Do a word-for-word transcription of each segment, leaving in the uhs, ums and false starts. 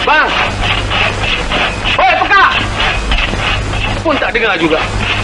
Bang! Hoi, pekak! Pun tak dengar juga.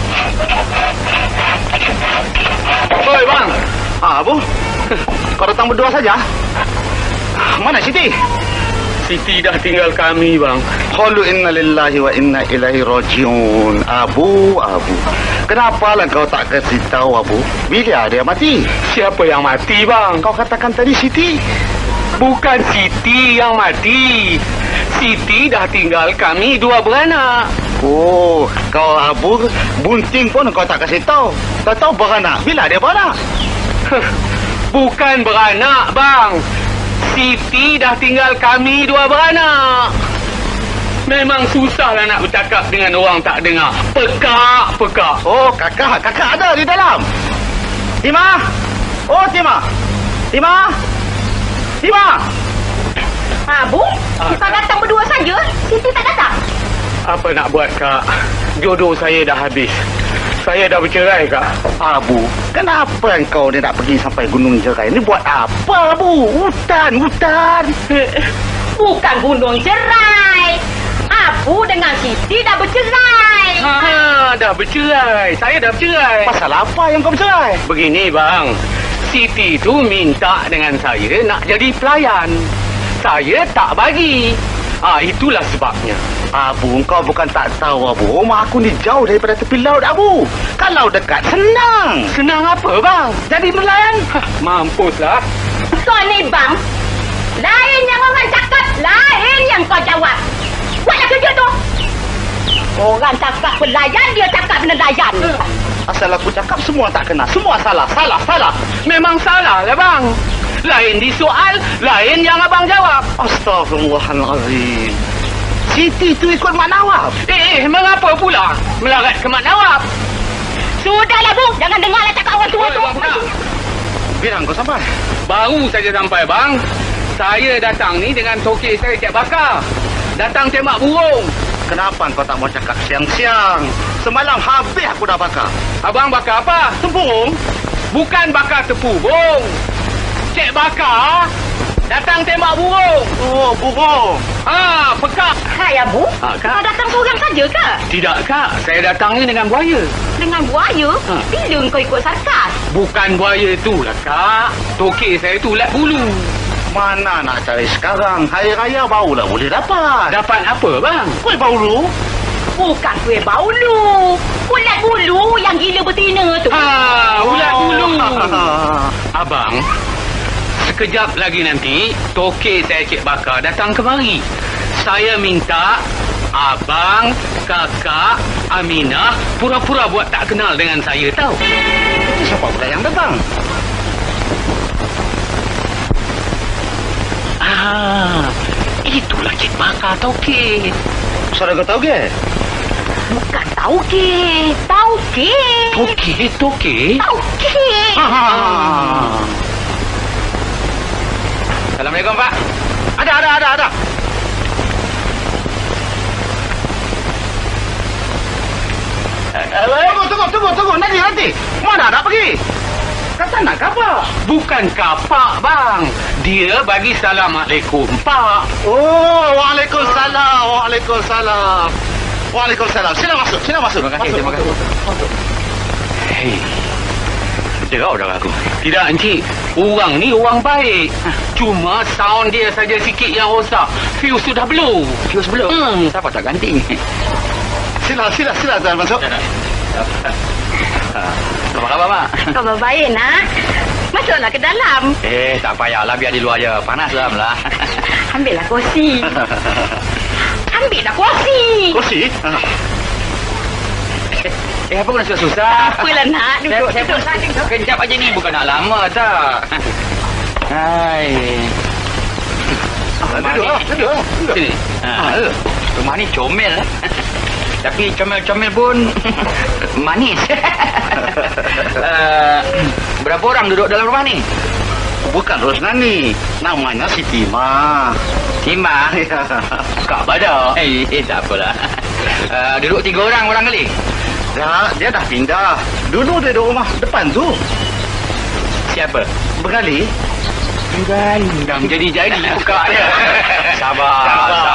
Hoi, bang! Ah, Abu? Kau datang berdua saja? Mana Siti? Siti dah tinggal kami, bang. Qalu inna lillahi wa inna ilaihi rajiun. Abu, Abu. Kenapa lah kau tak kasih tahu, Abu? Bila dia mati? Siapa yang mati, bang? Kau katakan tadi Siti. Bukan Siti yang mati. Siti dah tinggal kami dua beranak. Oh, kau Abu bunting pun kau tak kasih tahu. Tak tahu beranak. Bila dia beranak? Bukan beranak, bang. Siti dah tinggal kami dua beranak. Memang susahlah nak bercakap dengan orang tak dengar. Pekak, pekak. Oh, kakak, kakak ada di dalam. Tima? Oh, Tima. Tima? Tima? Ha, Bu? Kita datang berdua saja. Siti tak datang. Apa nak buat, Kak? Jodoh saya dah habis. Saya dah bercerai, Kak. Abu, kenapa engkau ni nak pergi sampai Gunung Jerai? Ni buat apa, Abu? Hutan, hutan. Bukan Gunung Jerai. Abu dengan Siti dah bercerai. Ha, dah bercerai. Saya dah bercerai. Pasal apa yang kau bercerai? Begini, bang. Siti tu minta dengan saya nak jadi pelayan. Saya tak bagi. Ah, itulah sebabnya. Abu, kau bukan tak tahu, Abu. Rumah aku ni jauh daripada tepi laut, Abu. Kalau dekat, senang. Senang apa, bang? Jadi nelayan. Mampuslah. Kau ni, bang. Lain yang orang cakap, lain yang kau jawab. Buatlah kerja tu. Orang cakap pelayan, dia cakap nelayan. Asal aku cakap, semua tak kena. Semua salah, salah, salah. Memang salah lah, bang. Lain disoal, lain yang abang jawab. Astaghfirullahalazim. Siti tu ikut Mak Nawab. Eh, eh, mengapa pula melarat ke Mak Nawab? Sudahlah, Bu. Jangan dengarlah cakap orang tua tu. Bila kau sampai? Baru saja sampai, bang. Saya datang ni dengan tokek saya Cik Bakar. Datang tembak burung. Kenapa kau tak mau cakap siang-siang? Semalam habis aku dah bakar. Abang bakar apa? Tempurung? Bukan bakar tepurung. Cik Bakar datang tembak burung. Oh, burung. Ah, pekak. Hai, Abu. Ha, Kak. Kau datang seorang saja ke? Tidak, Kak. Saya datang ni dengan buaya. Dengan buaya? Ha. Bila kau ikut sarkas? Bukan buaya itulah, Kak. Tokek saya tu ulat bulu. Mana nak cari sekarang? Hari Raya barulah boleh dapat. Dapat apa, bang? Kuih baulu. Bukan kuih baulu. Ulat bulu yang gila betina tu. Ah, ulat Oh. bulu. Abang, sekejap lagi nanti tokek saya Cik Bakar datang kemari. Saya minta abang, kakak, Aminah pura-pura buat tak kenal dengan saya, tahu? Itu siapa pula yang datang? Ah, itulah Cik Bakar tokek. Saudara kau tahu ke? Bukan tauke. Tauke. Tokek, tokek. Tauke. Ah. Assalamualaikum, Pak. Ada, ada, ada, ada. Tunggu, tunggu, tunggu, tunggu. Nanti, nanti. Mana nak pergi? Kata nak kapak. Bukan kapak, bang. Dia bagi Assalamualaikum, Pak. Oh, waalaikumsalam, waalaikumsalam. Waalaikumsalam. Sila masuk, sila masuk. Terima kasih, terima kasih. Masuk. Hei, dengar dah aku. Tidak, Encik. Orang ni orang baik. Cuma sound dia saja sikit yang rosak. Fuse sudah blow. Fuse belum? Hmm, siapa tak ganti? Sila, sila, sila. Tuan masuk. Apa khabar, Mak? Khabar baik, nak? Masuklah ke dalam. Eh, tak payahlah. Biar di luar je. Panas dalam lah. Ambillah kursi. Ambillah kursi. Kursi? Eh, apa kena susah-susah? Apalah, nak? Duduk, Saya, duduk. saya pun kejap aja ni. Bukan nak lama, tak? Hai. Duduk lah, duduk lah. Sini. Ha. Rumah ni comel. Tapi comel-comel pun manis. uh, berapa orang duduk dalam rumah ni? Bukan Rosnani. Namanya si Tima. Tima? Kak Badak. Eh, eh tak apalah. Uh, duduk tiga orang orang kali? Ya, dia dah pindah. Dulu dia di rumah depan tu. Siapa? Bergali. Bergali. Dah menjadi-jadi buka dia. Sabar. Sabar.